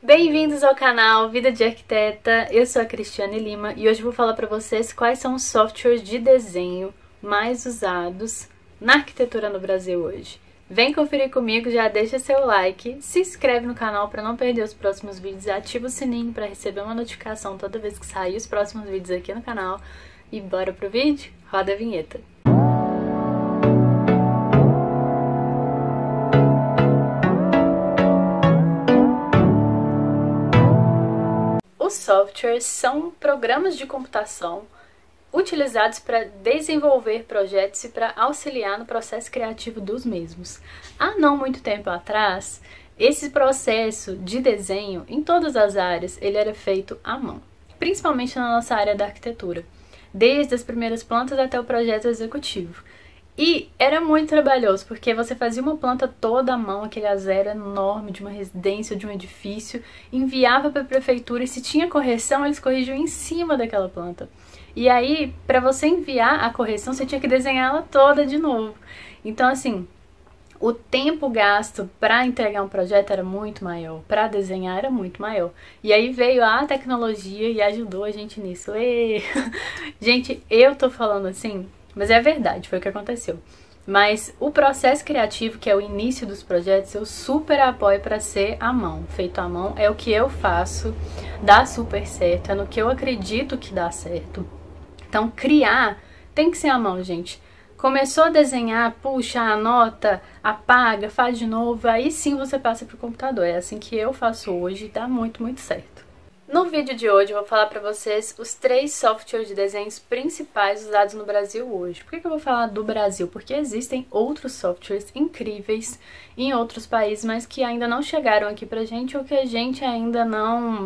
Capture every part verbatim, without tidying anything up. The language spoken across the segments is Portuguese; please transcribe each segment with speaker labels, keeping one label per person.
Speaker 1: Bem-vindos ao canal Vida de Arquiteta, eu sou a Cristiane Lima e hoje eu vou falar para vocês quais são os softwares de desenho mais usados na arquitetura no Brasil hoje. Vem conferir comigo, já deixa seu like, se inscreve no canal para não perder os próximos vídeos e ativa o sininho para receber uma notificação toda vez que sair os próximos vídeos aqui no canal. E bora pro vídeo? Roda a vinheta! Os softwares são programas de computação utilizados para desenvolver projetos e para auxiliar no processo criativo dos mesmos. Há não muito tempo atrás, esse processo de desenho, em todas as áreas, ele era feito à mão, principalmente na nossa área da arquitetura, desde as primeiras plantas até o projeto executivo. E era muito trabalhoso, porque você fazia uma planta toda à mão, aquele a zero enorme de uma residência, de um edifício, enviava para a prefeitura e se tinha correção, eles corrigiam em cima daquela planta. E aí, para você enviar a correção, você tinha que desenhar ela toda de novo. Então, assim, o tempo gasto para entregar um projeto era muito maior, para desenhar era muito maior. E aí veio a tecnologia e ajudou a gente nisso. E... gente, eu tô falando assim... mas é verdade, foi o que aconteceu. Mas o processo criativo, que é o início dos projetos, eu super apoio para ser à mão. Feito à mão é o que eu faço, dá super certo, é no que eu acredito que dá certo. Então, criar tem que ser à mão, gente. Começou a desenhar, puxa, anota, apaga, faz de novo, aí sim você passa para o computador. É assim que eu faço hoje e dá muito, muito certo. No vídeo de hoje eu vou falar para vocês os três softwares de desenhos principais usados no Brasil hoje. Por que eu vou falar do Brasil? Porque existem outros softwares incríveis em outros países, mas que ainda não chegaram aqui pra gente ou que a gente ainda não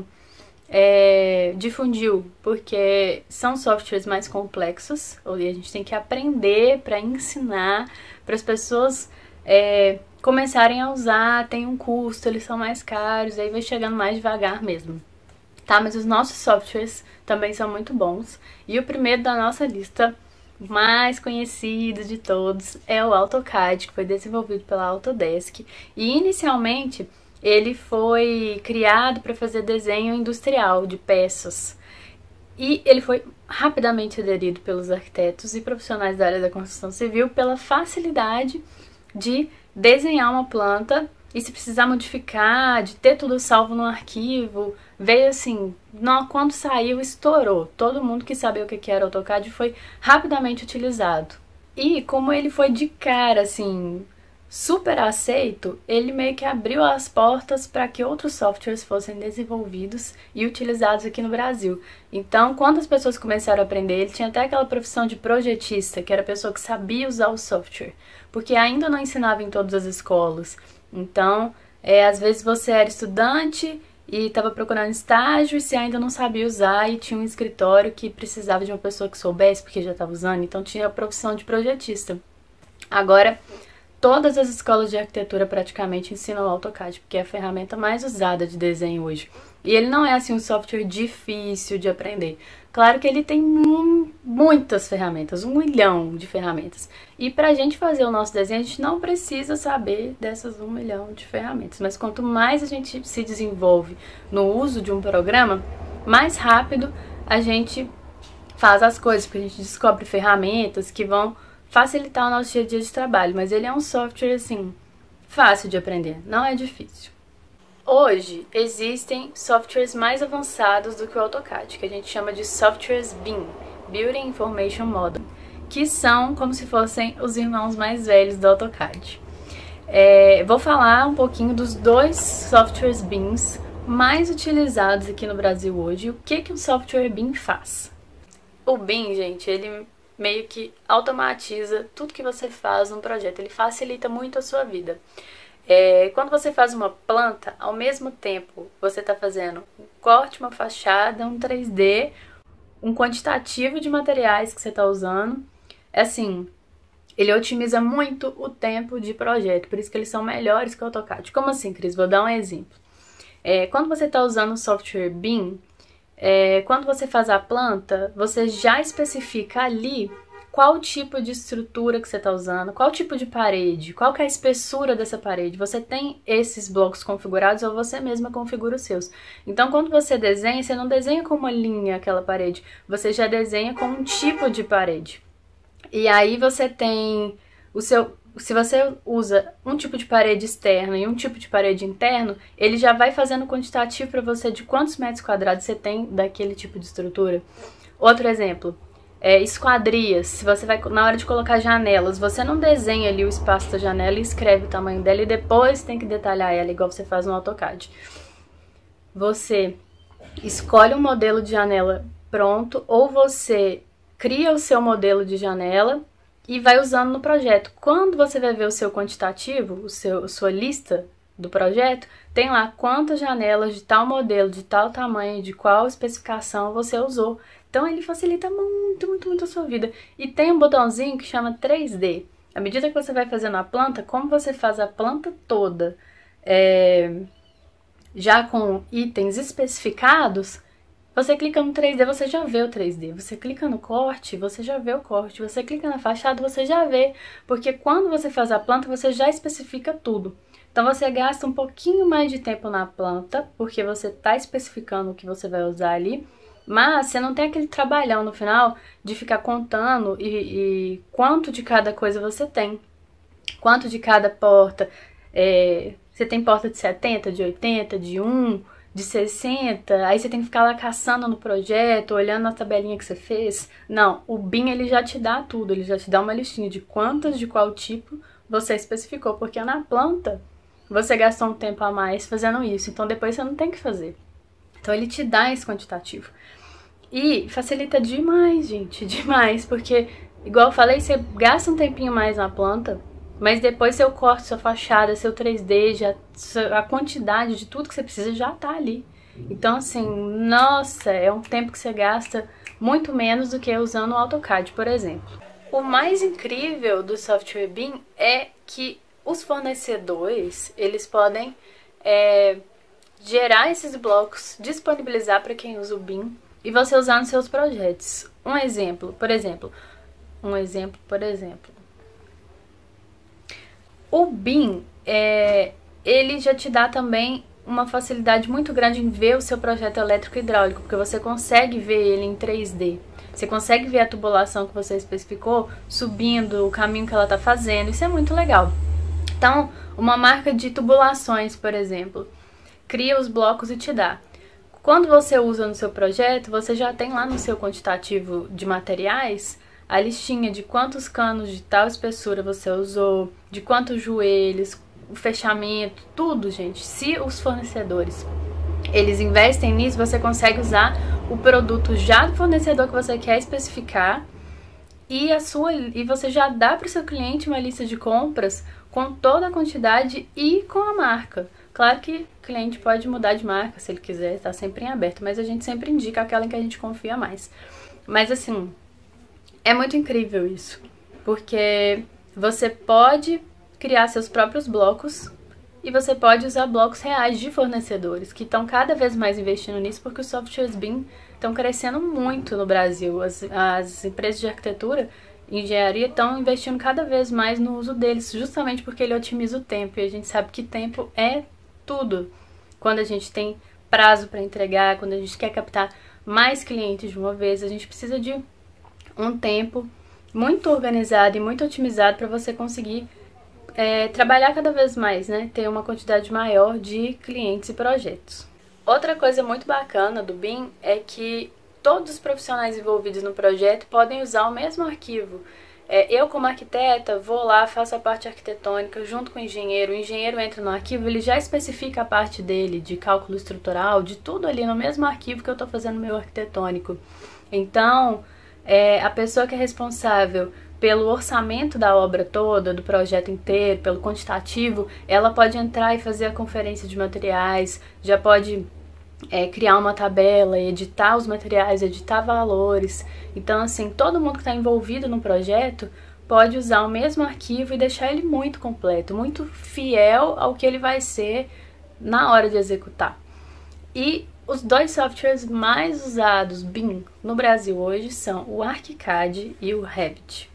Speaker 1: é, difundiu, porque são softwares mais complexos, e a gente tem que aprender para ensinar para as pessoas é, começarem a usar, tem um custo, eles são mais caros, aí vai chegando mais devagar mesmo. Tá, mas os nossos softwares também são muito bons. E o primeiro da nossa lista, mais conhecido de todos, é o AutoCAD, que foi desenvolvido pela Autodesk. E inicialmente ele foi criado para fazer desenho industrial de peças. E ele foi rapidamente aderido pelos arquitetos e profissionais da área da construção civil pela facilidade de desenhar uma planta. E se precisar modificar, de ter tudo salvo no arquivo, veio assim, não, quando saiu, estourou. Todo mundo que sabia o que era AutoCAD foi rapidamente utilizado. E como ele foi de cara, assim, super aceito, ele meio que abriu as portas para que outros softwares fossem desenvolvidos e utilizados aqui no Brasil. Então, quando as pessoas começaram a aprender, ele tinha até aquela profissão de projetista, que era a pessoa que sabia usar o software, porque ainda não ensinava em todas as escolas. Então, é, às vezes você era estudante e estava procurando estágio e você ainda não sabia usar e tinha um escritório que precisava de uma pessoa que soubesse porque já estava usando, então tinha a profissão de projetista. Agora, todas as escolas de arquitetura praticamente ensinam o AutoCAD, porque é a ferramenta mais usada de desenho hoje. E ele não é assim um software difícil de aprender. Claro que ele tem muitas ferramentas, um milhão de ferramentas. E pra gente fazer o nosso desenho, a gente não precisa saber dessas um milhão de ferramentas. Mas quanto mais a gente se desenvolve no uso de um programa, mais rápido a gente faz as coisas, porque a gente descobre ferramentas que vão facilitar o nosso dia a dia de trabalho. Mas ele é um software, assim, fácil de aprender, não é difícil. Hoje, existem softwares mais avançados do que o AutoCAD, que a gente chama de softwares B I M, Building Information Model, que são como se fossem os irmãos mais velhos do AutoCAD. É, vou falar um pouquinho dos dois softwares B I Ms mais utilizados aqui no Brasil hoje e o que, que um software B I M faz. O B I M, gente, ele meio que automatiza tudo que você faz num projeto, ele facilita muito a sua vida. É, quando você faz uma planta, ao mesmo tempo você está fazendo um corte, uma fachada, um três D, um quantitativo de materiais que você está usando. É assim, ele otimiza muito o tempo de projeto, por isso que eles são melhores que o AutoCAD. Como assim, Cris? Vou dar um exemplo. É, quando você está usando o software B I M, é, quando você faz a planta, você já especifica ali qual tipo de estrutura que você está usando, qual tipo de parede, qual que é a espessura dessa parede. Você tem esses blocos configurados ou você mesma configura os seus. Então, quando você desenha, você não desenha com uma linha aquela parede, você já desenha com um tipo de parede. E aí você tem o seu... Se você usa um tipo de parede externa e um tipo de parede interno, ele já vai fazendo quantitativo para você de quantos metros quadrados você tem daquele tipo de estrutura. Outro exemplo, é esquadrias. Se você vai, na hora de colocar janelas, você não desenha ali o espaço da janela e escreve o tamanho dela e depois tem que detalhar ela, igual você faz no AutoCAD. Você escolhe um modelo de janela pronto ou você cria o seu modelo de janela e vai usando no projeto. Quando você vai ver o seu quantitativo, o seu, sua lista do projeto, tem lá quantas janelas de tal modelo, de tal tamanho, de qual especificação você usou. Então ele facilita muito, muito, muito a sua vida. E tem um botãozinho que chama três D. À medida que você vai fazendo a planta, como você faz a planta toda, é, já com itens especificados, você clica no três D, você já vê o três D. Você clica no corte, você já vê o corte. Você clica na fachada, você já vê. Porque quando você faz a planta, você já especifica tudo. Então você gasta um pouquinho mais de tempo na planta, porque você está especificando o que você vai usar ali. Mas você não tem aquele trabalhão no final de ficar contando e, e quanto de cada coisa você tem. Quanto de cada porta. É, você tem porta de setenta, de oitenta, de um... de sessenta, aí você tem que ficar lá caçando no projeto, olhando na tabelinha que você fez. Não, o B I M ele já te dá tudo, ele já te dá uma listinha de quantas, de qual tipo você especificou, porque na planta você gastou um tempo a mais fazendo isso, então depois você não tem que fazer. Então ele te dá esse quantitativo. E facilita demais, gente, demais, porque, igual eu falei, você gasta um tempinho mais na planta, mas depois seu corte, sua fachada, seu três D, já, a quantidade de tudo que você precisa já tá ali. Então, assim, nossa, é um tempo que você gasta muito menos do que usando o AutoCAD, por exemplo. O mais incrível do software B I M é que os fornecedores, eles podem é, gerar esses blocos, disponibilizar para quem usa o B I M e você usar nos seus projetos. Um exemplo, por exemplo, um exemplo, por exemplo. O B I M, é, ele já te dá também uma facilidade muito grande em ver o seu projeto elétrico hidráulico, porque você consegue ver ele em três D. Você consegue ver a tubulação que você especificou subindo, o caminho que ela está fazendo, isso é muito legal. Então, uma marca de tubulações, por exemplo, cria os blocos e te dá. Quando você usa no seu projeto, você já tem lá no seu quantitativo de materiais a listinha de quantos canos de tal espessura você usou, de quantos joelhos, o fechamento, tudo, gente. Se os fornecedores, eles investem nisso, você consegue usar o produto já do fornecedor que você quer especificar e, a sua, e você já dá para o seu cliente uma lista de compras com toda a quantidade e com a marca. Claro que o cliente pode mudar de marca se ele quiser, está sempre em aberto, mas a gente sempre indica aquela em que a gente confia mais. Mas assim, é muito incrível isso, porque você pode criar seus próprios blocos e você pode usar blocos reais de fornecedores, que estão cada vez mais investindo nisso, porque os softwares B I M estão crescendo muito no Brasil. As, as empresas de arquitetura e engenharia estão investindo cada vez mais no uso deles, justamente porque ele otimiza o tempo, e a gente sabe que tempo é tudo. Quando a gente tem prazo para entregar, quando a gente quer captar mais clientes de uma vez, a gente precisa de um tempo muito organizado e muito otimizado para você conseguir é, trabalhar cada vez mais, né? Ter uma quantidade maior de clientes e projetos. Outra coisa muito bacana do B I M é que todos os profissionais envolvidos no projeto podem usar o mesmo arquivo. É, eu, como arquiteta, vou lá, faço a parte arquitetônica junto com o engenheiro. O engenheiro entra no arquivo, ele já especifica a parte dele de cálculo estrutural, de tudo ali no mesmo arquivo que eu estou fazendo meu arquitetônico. Então, é, a pessoa que é responsável pelo orçamento da obra toda, do projeto inteiro, pelo quantitativo, ela pode entrar e fazer a conferência de materiais, já pode é, criar uma tabela, editar os materiais, editar valores. Então, assim, todo mundo que está envolvido no projeto pode usar o mesmo arquivo e deixar ele muito completo, muito fiel ao que ele vai ser na hora de executar. E Os dois softwares mais usados B I M no Brasil hoje são o ArchiCAD e o Revit.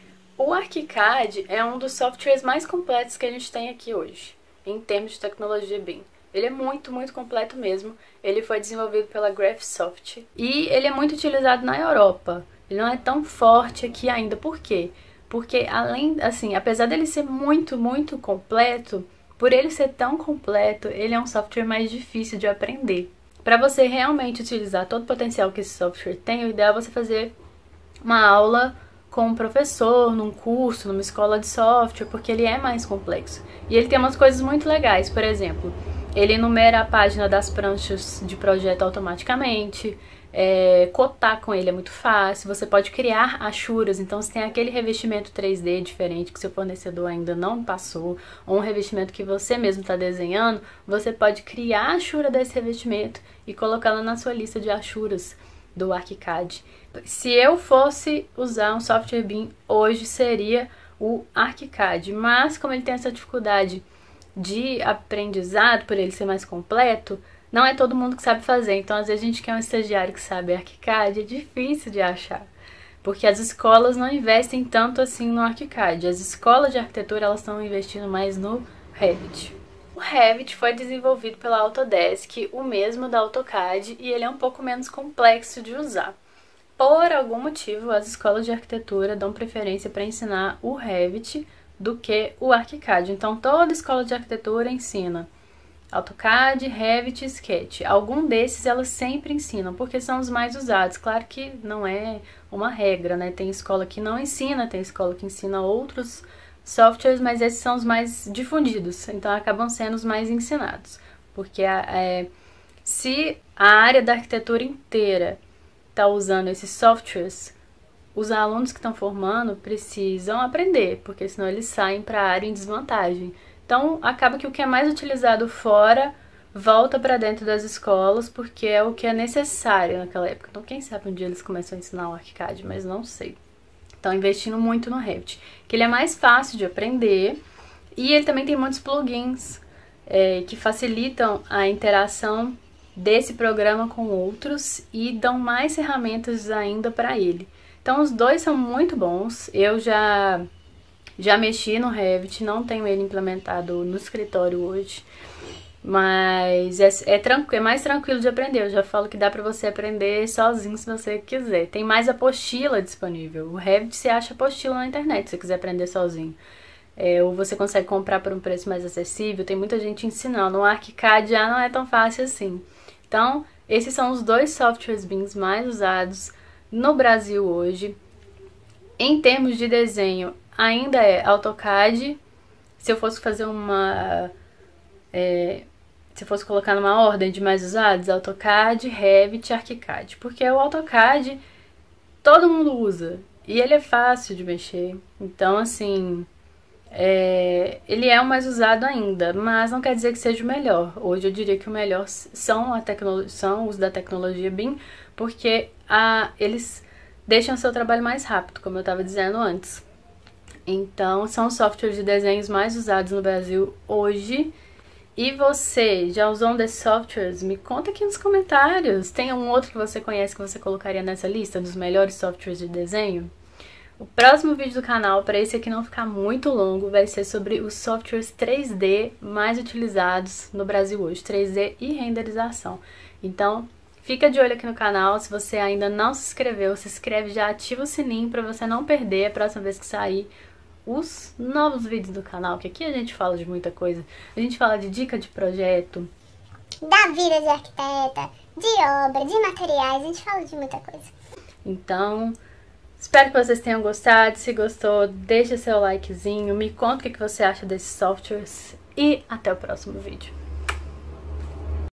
Speaker 1: O ArchiCAD é um dos softwares mais completos que a gente tem aqui hoje, em termos de tecnologia B I M. Ele é muito, muito completo mesmo. Ele foi desenvolvido pela Graphisoft e ele é muito utilizado na Europa. Ele não é tão forte aqui ainda. Por quê? Porque além, assim, apesar dele ser muito, muito completo, por ele ser tão completo, ele é um software mais difícil de aprender. Para você realmente utilizar todo o potencial que esse software tem, o ideal é você fazer uma aula com um professor, num curso, numa escola de software, porque ele é mais complexo. E ele tem umas coisas muito legais, por exemplo, ele enumera a página das pranchas de projeto automaticamente, é, cotar com ele é muito fácil, você pode criar achuras, então se tem aquele revestimento três D diferente que seu fornecedor ainda não passou, ou um revestimento que você mesmo está desenhando, você pode criar a achura desse revestimento e colocá-la na sua lista de achuras do ArchiCAD. Se eu fosse usar um software B I M hoje seria o ArchiCAD, mas como ele tem essa dificuldade de aprendizado, por ele ser mais completo, não é todo mundo que sabe fazer. Então às vezes a gente quer um estagiário que sabe ArchiCAD, é difícil de achar, porque as escolas não investem tanto assim no ArchiCAD. As escolas de arquitetura elas estão investindo mais no Revit. O Revit foi desenvolvido pela Autodesk, o mesmo da AutoCAD, e ele é um pouco menos complexo de usar. Por algum motivo, as escolas de arquitetura dão preferência para ensinar o Revit do que o ArchiCAD. Então, toda escola de arquitetura ensina AutoCAD, Revit e Sketch. Algum desses elas sempre ensinam, porque são os mais usados. Claro que não é uma regra, né? Tem escola que não ensina, tem escola que ensina outros softwares, mas esses são os mais difundidos, então acabam sendo os mais ensinados. Porque é, se a área da arquitetura inteira está usando esses softwares, os alunos que estão formando precisam aprender, porque senão eles saem para a área em desvantagem. Então acaba que o que é mais utilizado fora volta para dentro das escolas, porque é o que é necessário naquela época. Então quem sabe um dia eles começam a ensinar o ArchiCAD, mas não sei. Estão investindo muito no Revit, que ele é mais fácil de aprender e ele também tem muitos plugins é, que facilitam a interação desse programa com outros e dão mais ferramentas ainda para ele. Então os dois são muito bons. Eu já, já mexi no Revit, não tenho ele implementado no escritório hoje, mas é, é, é mais tranquilo de aprender. Eu já falo que dá pra você aprender sozinho se você quiser. Tem mais apostila disponível. O Revit você acha apostila na internet se você quiser aprender sozinho. É, ou você consegue comprar por um preço mais acessível. Tem muita gente ensinando. O ArchiCAD já não é tão fácil assim. Então, esses são os dois softwares B I Ms mais usados no Brasil hoje. Em termos de desenho, ainda é AutoCAD. Se eu fosse fazer uma... É, se eu fosse colocar numa ordem de mais usados, AutoCAD, Revit e ArchiCAD. Porque o AutoCAD todo mundo usa e ele é fácil de mexer. Então, assim, é, ele é o mais usado ainda, mas não quer dizer que seja o melhor. Hoje eu diria que o melhor são, a tecno, são os da tecnologia B I M, porque a, eles deixam o seu trabalho mais rápido, como eu estava dizendo antes. Então, são os softwares de desenhos mais usados no Brasil hoje. E você, já usou um desses softwares? Me conta aqui nos comentários. Tem um outro que você conhece que você colocaria nessa lista dos melhores softwares de desenho? O próximo vídeo do canal, para esse aqui não ficar muito longo, vai ser sobre os softwares três D mais utilizados no Brasil hoje, três D e renderização. Então, fica de olho aqui no canal. Se você ainda não se inscreveu, se inscreve, já ativa o sininho para você não perder a próxima vez que sair os novos vídeos do canal, que aqui a gente fala de muita coisa. A gente fala de dica de projeto,
Speaker 2: da vida de arquiteta, de obra, de materiais, a gente fala de muita coisa.
Speaker 1: Então, espero que vocês tenham gostado. Se gostou, deixa seu likezinho, me conta o que você acha desses softwares e até o próximo vídeo.